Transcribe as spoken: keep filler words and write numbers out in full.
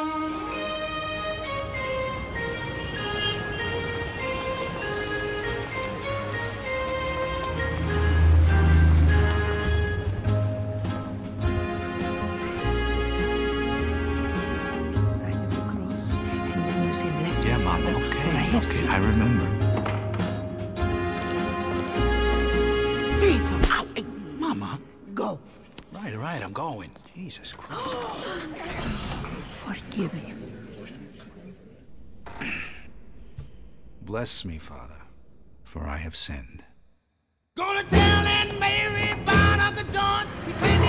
Yeah, Mom, okay, okay, I remember. Vito, ow, hey, Mama. go. Right, right, I'm going. Jesus Christ. Forgive him. Bless me, Father, for I have sinned. Gonna tell Aunt Mary about Uncle John. He